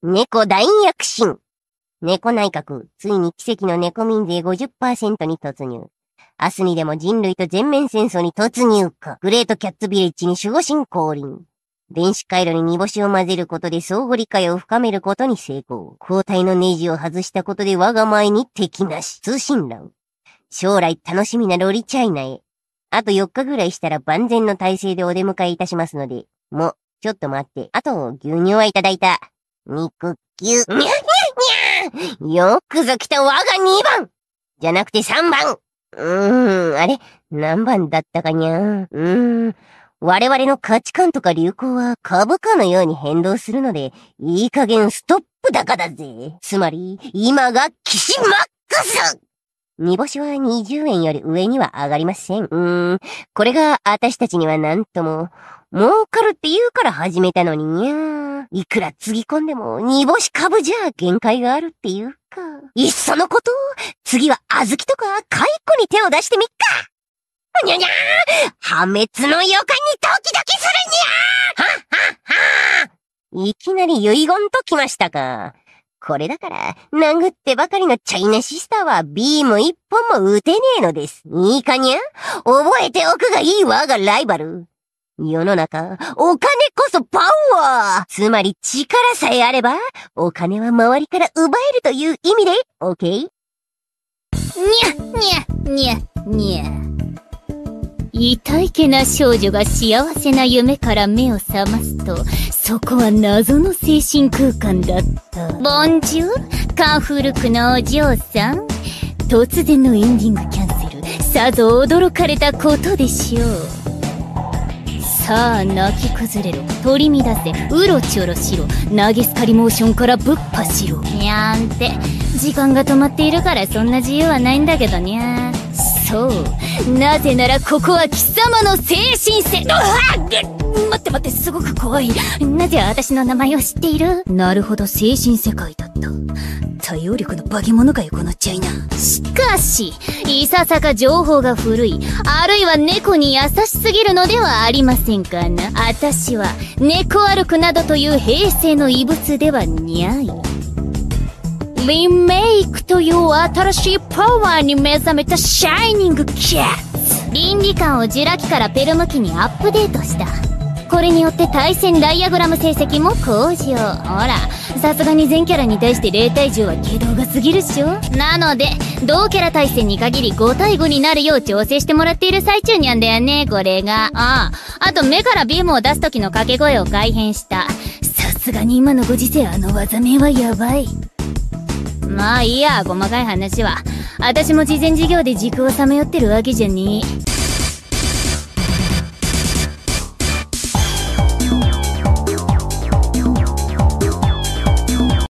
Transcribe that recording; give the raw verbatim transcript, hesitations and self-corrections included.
猫大躍進。猫内閣、ついに奇跡の猫民税 ごじゅっパーセント に突入。明日にでも人類と全面戦争に突入か。グレートキャッツビレッジに守護神降臨。電子回路に煮干しを混ぜることで相互理解を深めることに成功。交代のネジを外したことで我が前に敵なし。通信欄。将来楽しみなロリチャイナへ。あとよっかぐらいしたら万全の体制でお出迎えいたしますので。もう、ちょっと待って。あと、牛乳はいただいた。肉球。にゃにゃにゃよくぞ来た我がにばんじゃなくてさんばんうーん、あれ何番だったかにゃうーん。我々の価値観とか流行は株価のように変動するので、いい加減ストップ高だぜ。つまり、今が騎士マックス煮干しはにじゅうえんより上には上がりません。うーん、これが私たちにはなんとも、儲かるって言うから始めたのににゃー。いくらつぎ込んでも煮干し株じゃ限界があるっていうか。いっそのこと、次は小豆とか蚕に手を出してみっか。にゃにゃー破滅の予感にドキドキするにゃーはっはっはーいきなり遺言ときましたか。これだから、殴ってばかりのチャイナシスターはビーム一本も撃てねえのです。いいかにゃ覚えておくがいい我がライバル。世の中、お金こそパワーつまり力さえあれば、お金は周りから奪えるという意味で、オッケー？にゃ、にゃ、にゃ、にゃ。痛いけな少女が幸せな夢から目を覚ますと、そこは謎の精神空間だった。ボンジュール、カンフルクのお嬢さん。突然のエンディングキャンセル、さぞ驚かれたことでしょう。さあ泣き崩れろ、取り乱せ、うろちょろしろ、投げスカリモーションからぶっ走ろ。にゃーんって、時間が止まっているからそんな自由はないんだけどにゃー。そう、なぜならここは貴様の精神世。うわっ、待って待って、すごく怖い。なぜ私の名前を知っている？なるほど、精神世界だった。対応力の化け物かよこのチャイナ。しかしいささか情報が古い、あるいは猫に優しすぎるのではありませんかな。あたしは猫歩くなどという平成の異物ではにゃい。リメイクという新しいパワーに目覚めたシャイニングキャッツ。倫理観をジュラ紀からペルム紀にアップデートした。これによって対戦ダイヤグラム成績も向上。ほら、さすがに全キャラに対してゼロ対じゅうは軌道が過ぎるっしょ。なので同キャラ対戦に限りご対ごになるよう調整してもらっている最中にゃんだよね、これが。ああ、あと目からビームを出す時の掛け声を改変した。さすがに今のご時世あの技名はやばい。まあいいや、細かい話は。私も事前事業で軸をさまよってるわけじゃねえ。